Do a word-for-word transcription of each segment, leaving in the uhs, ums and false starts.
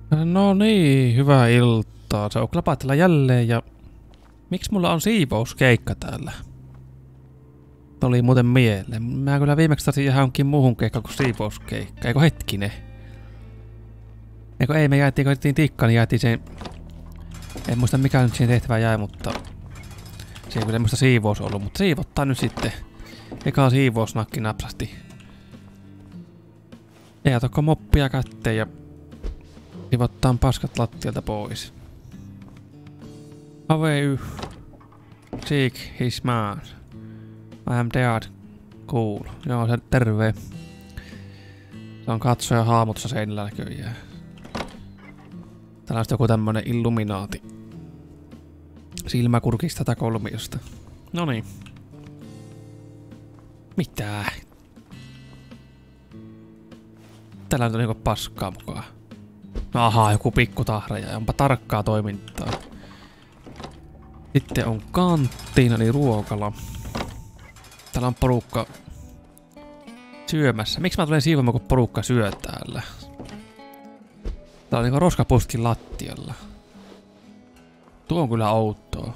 No niin, hyvää iltaa. Se on Klapatella jälleen ja... Miksi mulla on siivouskeikka täällä? Oli muuten mieleen. Mä kyllä viimeksi taisin johonkin muuhun keikkaan kuin siivouskeikka. Eikö hetkinen? Eikö ei, me jäätiin, kun jäätiin tikkaan, niin jäätiin sen... En muista mikä nyt siihen tehtävään jäi, mutta... Se ei kyllä muista siivous ollut, mutta siivottaa nyt sitten. Eka siivousnakki napsasti. Ja tokko moppia kätteen ja... Siivottaan paskat lattialta pois. Away you. Seek his man. I am dead. Cool. Joo, se terve. Se on katsoja haamutussa seinällä näköjään. Täällä on joku tämmönen illuminaati. Silmäkurkista tätä kolmiosta. Noniin. Mitä? Täällä on niinku paskaa mukaan. Ahaa, joku pikku tahraja. Onpa tarkkaa toimintaa. Sitten on kanttiina, eli ruokala. Täällä on porukka syömässä. Miksi mä tulen siivoamaan, kun porukka syö täällä? Täällä on niinku roskapustkin lattialla. Tuo on kyllä outoa.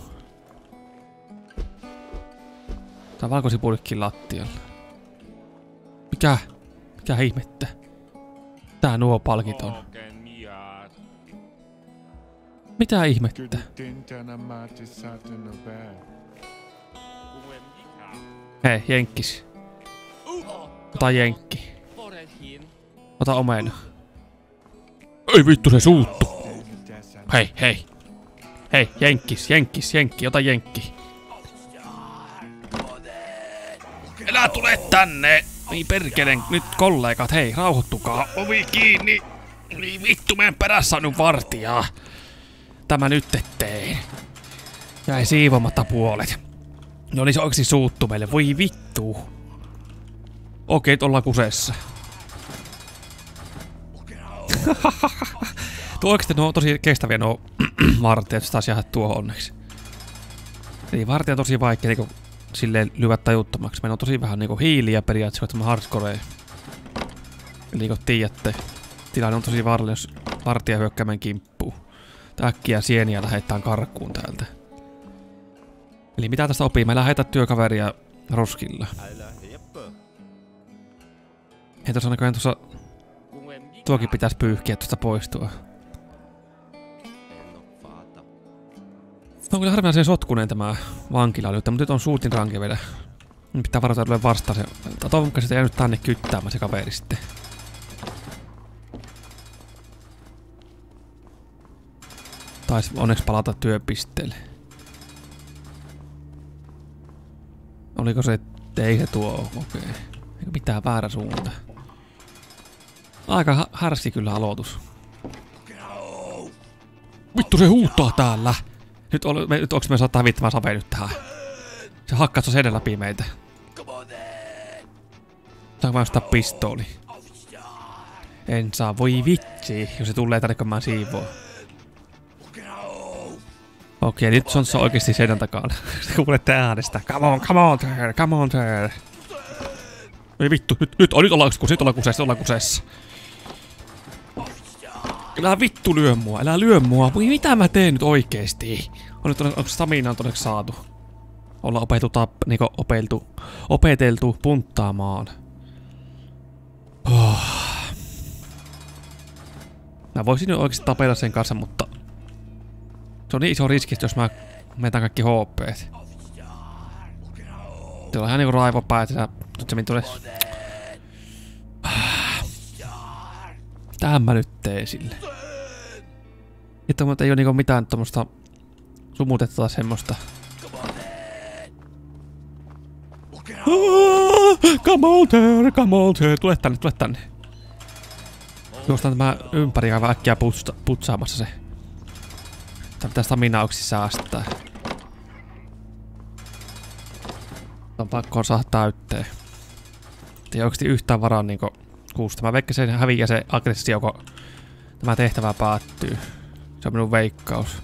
Tää on valkosipulkki lattialla. Mikä? Mikä ihmettä? Tää nuo palkit on. Mitä ihmettä? Hei, jenkkis. Ota jenkki. Ota omena. Ei vittu, se suuttu. Hei, hei. Hei, jenkkis, jenkkis, jenkki, ota jenkki. Älä tule tänne! Niin perkeleen, nyt kollegat, hei, rauhoittukaa. Ovi kiinni. Niin vittu, meidän perässä on nyt vartijaa. Tämä nyt tein. Jäi siivomatta puolet. No niin se oikeesti suuttu meille. Voi vittu. Okei, ollaan kuseessa. Tuo oikeesti nuo tosi kestäviä nuo vartijat, jos taas jäädä tuohon onneksi. Eli vartija on tosi vaikea niinku silleen lyvä tajuttomaksi. Meillä on tosi vähän niinku hiiliä periaatteessa, kun tämä hardcore. Eli kun tiedätte, tilanne on tosi vaarallinen, jos vartija hyökkää meidän kimppuun. Äkkiä sieniä lähetään karkuun täältä. Eli mitä tästä opii? Me lähetään työkaveria roskilla. Hei, tuossa näköjään tuossa... Tuokin pitäisi pyyhkiä tuosta poistua. On kyllä harvinaisen sotkuneen tämä vankila nyt, mutta nyt on suutin ranke vielä. Nyt pitää varoittaa tulee vastaan se... Toivon mukaan sitä ei nyt tänne kyttäämään se kaveri sitten. Taisi onneksi palata työpisteelle. Oliko se... Ei se tuo okei. Okay. Eikö mitään väärä suunta. Aika härski kyllä aloitus. Vittu se huutaa täällä! Nyt, ol, me, nyt onks me saattaa hävittämään saveen nyt tähän? Se hakkaa tuossa edellä läpi meitä. Saanko mä ostaa pistooli? En saa. Voi vitsi, jos se tulee tänne kun mä siivoon. Okei, nyt se on se oikeesti seinän takana. Kuulette äänestä. Come on, come on, there, come on, there. Ei vittu, nyt, nyt, nyt ollaan kuseessa, nyt ollaan kuseessa, nyt ollaan kuseessa. Älä vittu lyö mua, älä lyö mua. Voi mitä mä teen nyt oikeesti? On nyt, onko staminaan onneksi saatu? Ollaan opetu, niinku opeltu, opeteltu punttaamaan. Oh. Mä voisin nyt oikeesti tapella sen kanssa, mutta... Se on niin iso riski, jos mä metän kaikki H P:t. Tuolla on ihan niinku raivopäät ja nyt se min tulee... Tähän mä nyt teen sille. Että ei oo niinku mitään tommosta... Sumutetta semmoista. Come on there, come on there. Tule tänne, tule tänne. Juostaan tämä ympäri aivan äkkiä putsa, putsaamassa se. Tää pitää staminauksi säästää. On pakko saada täytteen. Ei oikeesti yhtään varaa niinku kuusta. Mä veikkaan sen häviää se aggressio, kun tämä tehtävä päättyy. Se on minun veikkaus.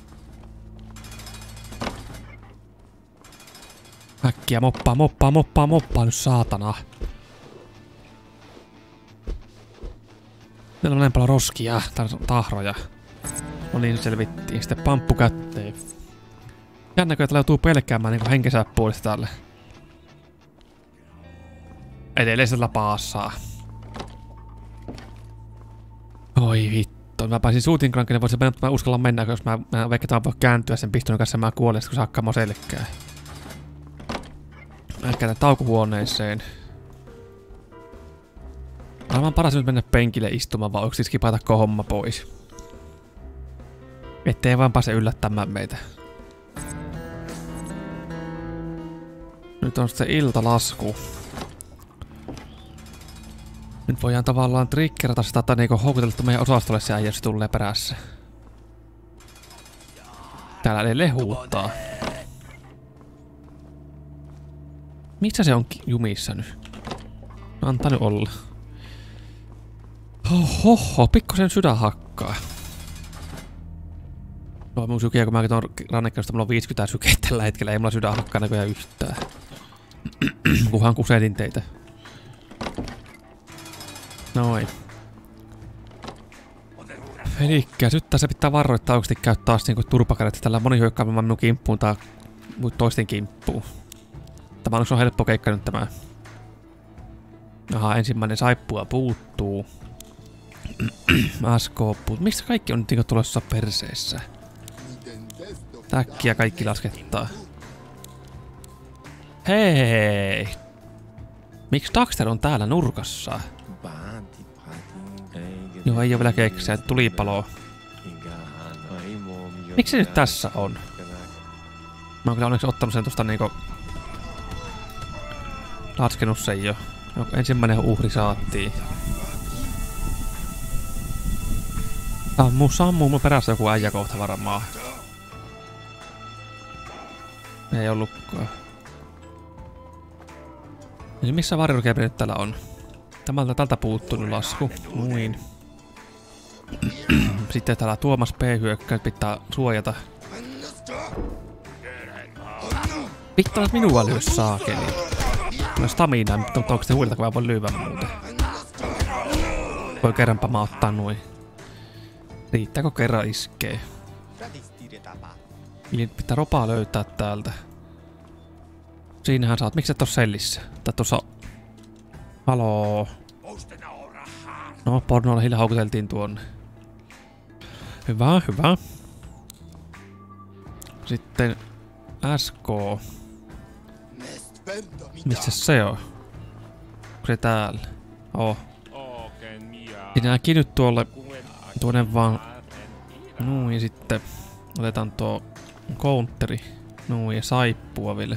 Äkkiä moppaa, moppaa, moppaa, moppaa nyt saatana. Meillä on näin paljon roskia, täällä on tahroja. No niin, selvittiin. Sitten pamppu kätteen. Jännäkö, että joutuu pelkäämään niinku henkensä puolesta tälle. Edellisellä paassaa. Oi vittu. Mä pääsin suutin krankille, voisin mennä, että mä uskallan mennä, jos mä, mä vaikka tämän voi kääntyä sen piston kanssa, mä kuolen, kun se hakkaa mua selkää. Mä käydään taukohuoneeseen. Aivan paras nyt mennä penkille istumaan, vaan onko skipata koko homma pois. Ettei vaan pääse yllättämään meitä. Nyt on se iltalasku. Nyt voidaan tavallaan triggerata sitä, että niinku houkutella meidän osastolle se äijä, jos se tulee perässä. Täällä edelleen huuttaa. Missä se on jumissa nyt? No, antaa nyt olla. Hohoho, pikkusen sydän hakkaa. No mun sykeä, kun mäkin tuon rannekkeesta, mulla on viisikymmentä sykeä tällä hetkellä, ei mulla sydän hakkaa näköjään yhtään. Kunhan kusetin teitä. Noin. Elikkä nyt tässä pitää varoittaa oikeesti käy taas niinku turpakädet tällä moni hyökkäämään minun kimppuun tai toisten kimppuun. Tämä on helppo keikka nyt tämä. Aha, ensimmäinen saippua puuttuu. Asko puuttuu. Mistä kaikki on nyt niinku tulossa perseessä? Äkkiä kaikki laskettaa. Hei! Miksi Daxter on täällä nurkassa? Joo, ei oo vielä keksiä, tulipalo. Miksi se nyt tässä on? Mä oon kyllä onneksi ottanut sen tosta niinku... Laskenut sen jo. Ensimmäinen uhri saattiin. Sammu, sammu, mun perässä joku äijä kohta varmaan. Ei ollutkaan. Eli missä varjokepi nyt täällä on? Tältä tältä puuttunut lasku. Noin. Sitten täällä Tuomas P-hyökkäys pitää suojata. Vittu, että minua lyö saakeli. No stamina, mutta onko se huilta, kun mä voin lyödä muuten? Voi kerranpa mä ottaa noin. Riittääkö kerran iskee? Eli pitää ropaa löytää täältä. Siinähän saat. Miksi et oo sellissä? Tai tuossa... Haloo. No, pornoilla hiljaa haukuteltiin tuonne. Hyvä, hyvä. Sitten... S K. Missä se on? Onko se täällä? Oh. Sinäkin nyt tuolle... Tuonne vaan... Nuu, ja sitten... Otetaan tuo... Counteri. Nuu, ja saippua vielä.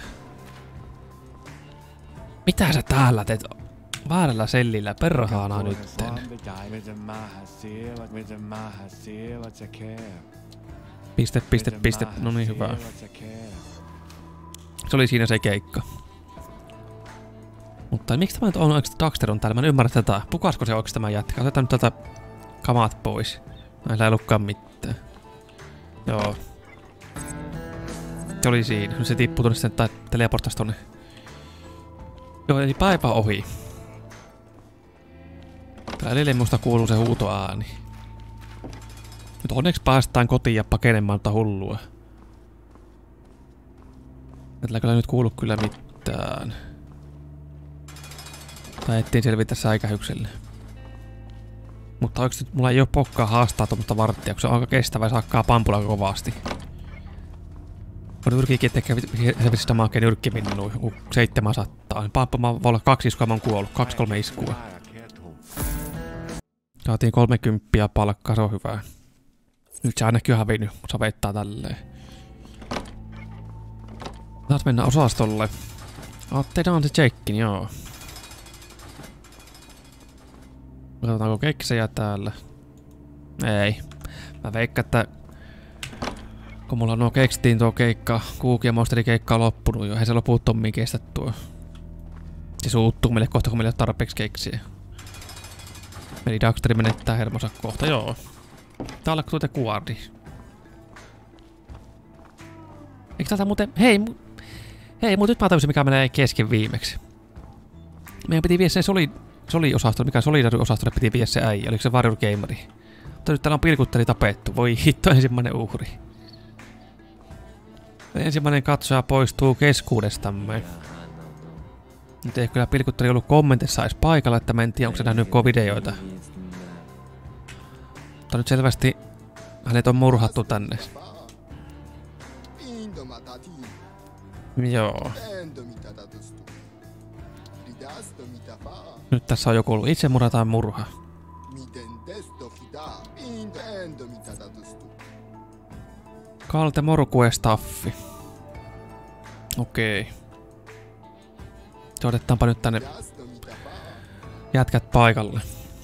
Mitä sä täällä teet? Väärällä sellillä perhaana nytten. Piste, piste, piste. No niin, hyvä. Se oli siinä se keikka. Mutta miksi tämä nyt on oikeesti Daxter on täällä? Mä en ymmärrä tätä. Pukasko se oikeesti tämä jätkä? Otetaan nyt tätä kamat pois. Näillä ei ollutkaan mitään. Joo. Se oli siinä. Nyt se tippuu tonne sitten tai teleporttas tonne. Joo, eli päivä ohi. Täällä edelleen musta kuuluu se huutoääni. Nyt onneksi päästään kotiin ja pakenemaan tota hullua. Tällä kyllä nyt kuulu kyllä mitään. Tai ettiin selvitä säikähykselle. Mutta oikeesti mulla ei oo pokkaa haastaa tuommoista varttia, kun se on aika kestävä ja se hakkaa pampulaa kovasti. On yrkiikin, ettei se sitä maakeen nyrkkimin noin seitsemänsataa. Pamppu voi olla kaksi iskua, mä oon kuollut. Kaksi kolme iskua. Saatiin kolmekymppiä palkkaa, se on hyvä. Nyt se ainakin on hävinnyt, kun se veittaa tälleen. Taas mennään osastolle. Otetaan se checkin, joo. Otetaanko keksejä täällä? Ei. Mä veikkaan, että... Kun mulla nuo keksittiin tuo keikka, Kuuki ja Monsteri keikka on loppunut jo. Eihän se loputtomiin kestä tuo. Se suuttuu meille kohta, kun meillä ei ole tarpeeksi keksiä. Eli Daxteri menettää hermonsa kohta, joo. Tää on tuota kuardi. Eikö täältä muuten... Hei, mu... Hei, mutta nyt mä tajusin, mikä menee kesken viimeksi. Meidän piti viedä sen soli... Soli-osastolle, mikä Solidary-osastolle piti viedä se äijä, oliko se Warrior Gameri? Mutta nyt täällä on pilkutteli tapettu, voi hitto ensimmäinen uhri. Ensimmäinen katsoja poistuu keskuudestamme. Nyt ei kyllä pilkutteli ollut kommentissa edes paikalla, että mä en tiedä onko se nähnyt videoita. Mutta nyt selvästi hänet on murhattu tänne. Joo. Nyt tässä on joku ollut itsemurha tai murha. Kalte Morkue Staffi. Okei. Otetaanpa nyt tänne jätkät paikalle.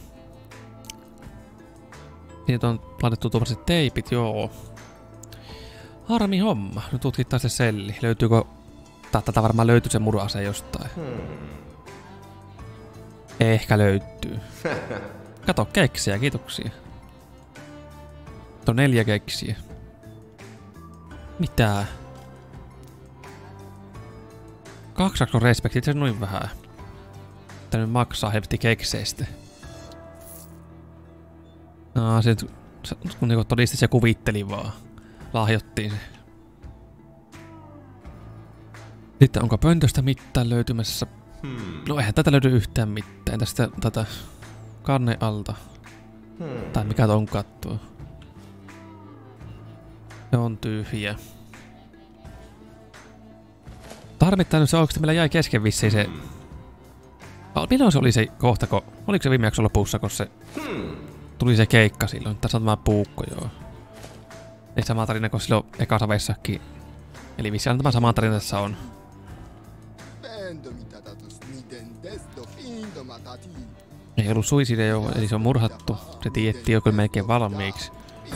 Nyt on laitettu tuommoiset teipit, joo. Harmi homma. Nyt tutkitaan se selli. Löytyykö... Tätä varmaan löytyy se murha-ase jostain. Ehkä löytyy. Kato, keksiä, kiitoksia. Tuo neljä keksiä. Mitä? Kaksakko respektit, se on noin vähän. Tää nyt maksaa helvetti kekseistä. Aa, se kun niinku todisti se kuvitteli vaan. Lahjottiin se. Sitten onko pöntöstä mitään löytymässä? Hmm. No eihän tätä löydy yhtään mitään. Entä sitten tätä kanne alta? Hmm. Tai mikä ton kattuu? Se on tyhjä. Harmittaa nyt se oikeesti meillä jäi kesken vissiin se... Milloin se oli se kohtako? Oliko se viime jakson lopussa, kun se... Tuli se keikka silloin? Tässä on tämä puukko, joo. Ei sama tarina kuin silloin ekassa veissakin. Eli vissiin tämä sama tarina tässä on. Ei ollut suicide joo, eli se on murhattu. Se tiedettiin jo kyllä melkein valmiiksi.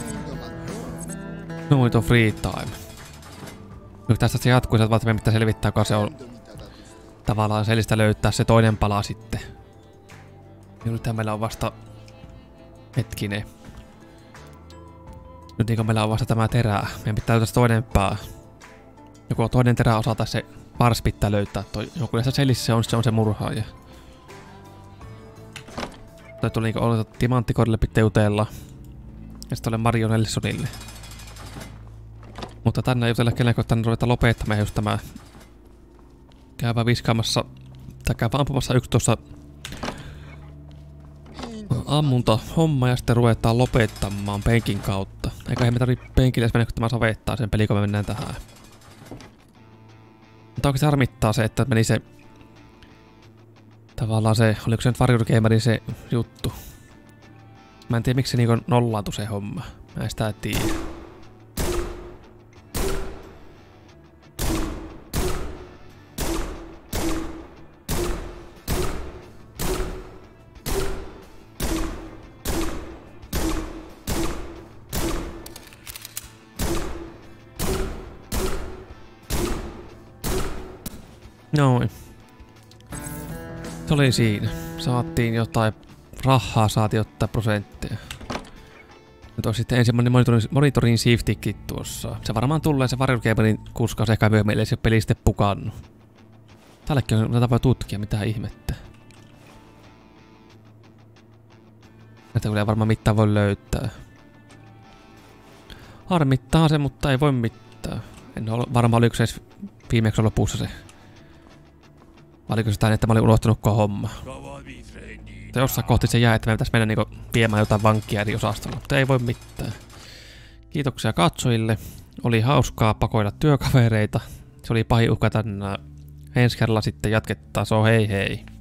Noito free time. Nyt tästä se jatkuu, että meidän pitää selvittää, kun se on tavallaan selistä löytää se toinen pala sitten. Ja nythän meillä on vasta... Hetkinen. Nyt niin kuin meillä on vasta tämä terää. Meidän pitää löytää se toinen pää. Joku toinen terä osata se vars pitää löytää. Toi, joku näissä selissä se on, se on se murhaaja. Toi tuli niinku olla, että timanttikorille pitää jutella. Ja sitten ole Mario Nelsonille. Mutta tänne ei jutella kenelläkään, tänne ruvetaan lopettamaan just tämä... Käypä viskaamassa... Tai käypä ampumassa yksi tuossa... Ammunta homma ja sitten ruvetaan lopettamaan penkin kautta. Eikä me tarvitse penkille edes mennä, kun tämä savettaa sen peli, kun me mennään tähän. Mutta oikeesti harmittaa se, että meni se... Tavallaan se... Oliko se nyt Warrior Gamerin se juttu? Mä en tiedä miksi se niinku nollaantui se homma. Mä en sitä tiedä. Noin. Se oli siinä. Saattiin jotain rahaa, saatiin jotain prosentteja. Nyt on sitten ensimmäinen monitorin, monitorin shiftikin tuossa. Se varmaan tulee se Warrior Gamerin kuskaus ehkä myöhemmin, ei se peli sitten pukannut. Tällekin on tätä voi tutkia, mitä ihmettä. Näitä kyllä varmaan mitään voi löytää. Harmittaa se, mutta ei voi mitään. En ole varma, oliko se edes viimeksi lopussa se. Vai oliko se sitä, että mä olin unohtanut koko homma. Mutta jossain kohti se jää, että me pitäisi mennä niinku viemään jotain vankkia eri osastolla. Mutta ei voi mitään. Kiitoksia katsojille. Oli hauskaa pakoilla työkavereita. Se oli pahin uhka tänään. Ensi kerralla sitten jatketaan. So hei hei.